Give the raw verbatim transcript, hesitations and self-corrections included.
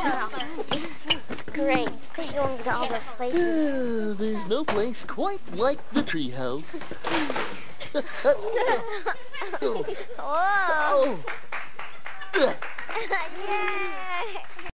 It's great. It's great going to all those places. Uh, there's no place quite like the treehouse. Whoa! Oh. Yeah!